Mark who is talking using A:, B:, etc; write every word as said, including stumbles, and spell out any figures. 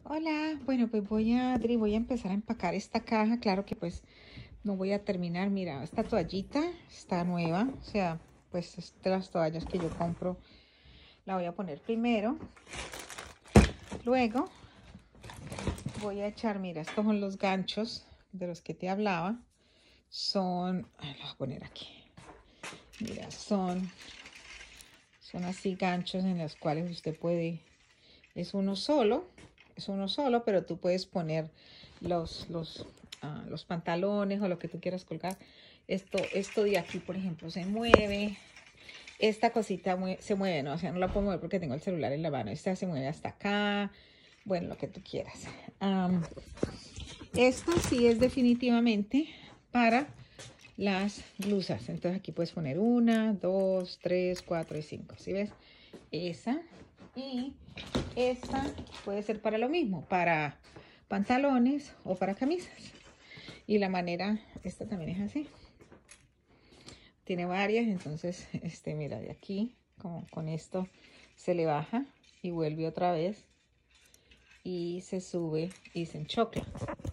A: Hola, bueno, pues voy a, Adri, voy a empezar a empacar esta caja. Claro que pues no voy a terminar. Mira, esta toallita está nueva, o sea, pues es de las toallas que yo compro. La voy a poner primero. Luego voy a echar, mira, estos son los ganchos de los que te hablaba. Son, ay, los voy a poner aquí. Mira, son, son así ganchos en los cuales usted puede, es uno solo, es uno solo, pero tú puedes poner los, los, uh, los pantalones o lo que tú quieras colgar. Esto, esto de aquí, por ejemplo, se mueve. Esta cosita mue se mueve, ¿no? O sea, no la puedo mover porque tengo el celular en la mano. Esta se mueve hasta acá. Bueno, lo que tú quieras. Um, esto sí es definitivamente para las blusas. Entonces aquí puedes poner una, dos, tres, cuatro y cinco. ¿Sí ves? Esa. Y esta puede ser para lo mismo, para pantalones o para camisas. Y la manera, esta también es así. Tiene varias, entonces, este, mira, de aquí, como con esto, se le baja y vuelve otra vez. Y se sube y se enchocla.